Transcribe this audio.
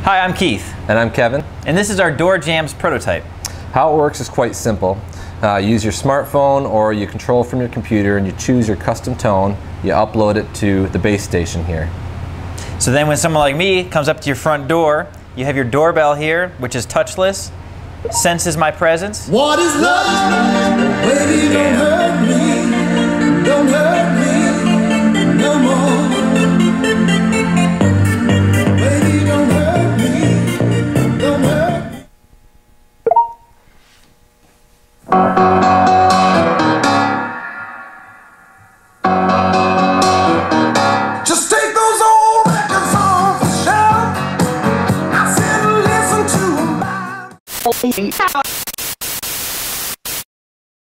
Hi, I'm Keith. And I'm Kevin. And this is our doorjamz prototype. How it works is quite simple. Use your smartphone or you control from your computer and you choose your custom tone. You upload it to the base station here. So then when someone like me comes up to your front door, you have your doorbell here, which is touchless, senses my presence. What is love? Baby, don't hurt me.